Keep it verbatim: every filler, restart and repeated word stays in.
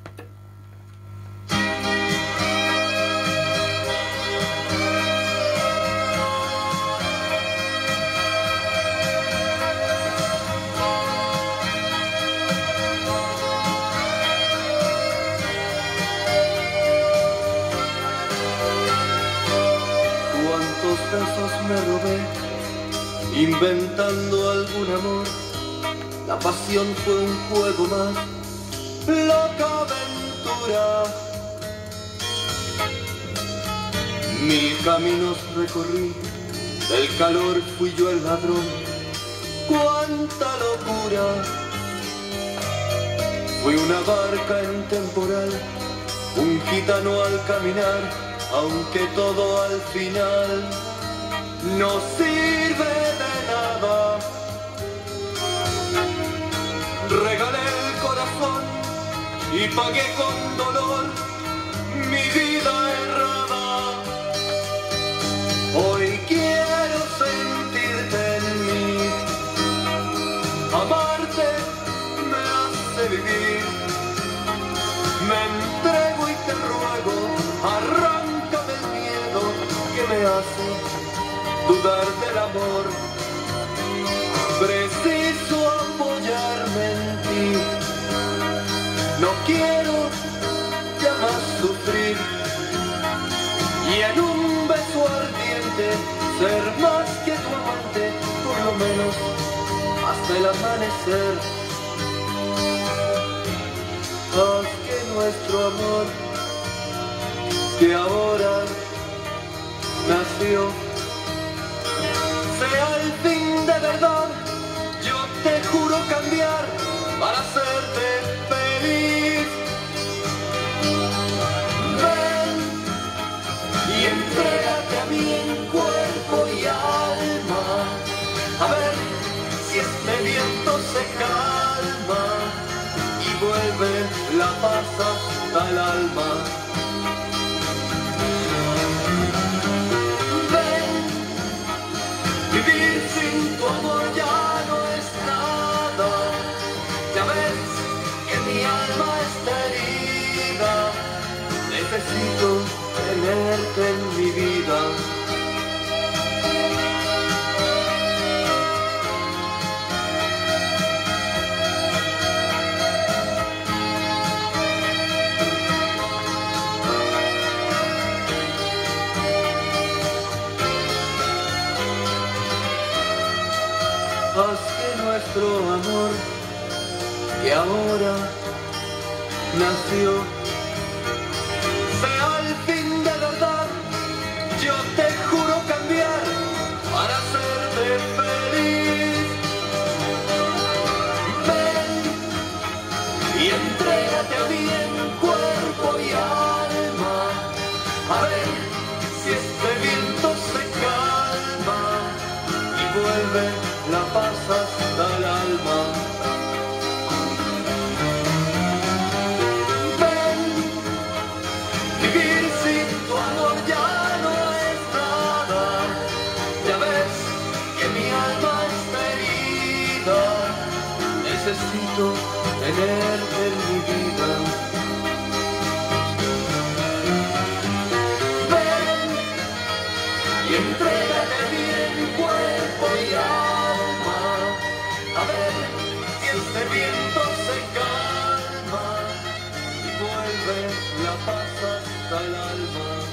Cuántos besos me robé inventando algún amor. La pasión fue un juego más, loca aventura. Mil caminos recorrí, del calor fui yo el ladrón. Cuánta locura. Fui una barca en un temporal, un gitano al caminar, aunque todo al final no sirve de nada. Regalé el corazón y pagué con dolor mi vida errada. Hoy quiero sentirte en mí, amarte me hace vivir. Me entrego y te ruego, arráncame el miedo que me hace dudar del amor. Preciso apoyarme en ti, no quiero ya más sufrir. Y en un beso ardiente ser más que tu amante, por lo menos hasta el amanecer. Haz que nuestro amor, que ahora nació, sea el fin de verdad. Yo te juro cambiar para hacerte feliz. Ven y entrégate a mí en cuerpo y alma, a ver si este viento se calma y vuelve la paz hasta el alma. Vivir sin tu amor ya no es nada. Ya ves que mi alma está herida. Necesito tenerte en mi vida. Haz que nuestro amor, que ahora nació, sea el fin de verdad. Yo te juro cambiar para hacerte feliz. Ven y entrégate a mí en cuerpo y alma, a ver si este viento se calma y vuelve la paz hasta el alma. Ven, vivir sin tu amor ya no es nada. Ya ves que mi alma está herida. Necesito tenerte en mi vida. Ven y entrégate bien cuerpo y alma. A ver si este viento se calma y vuelve la paz hasta el alma.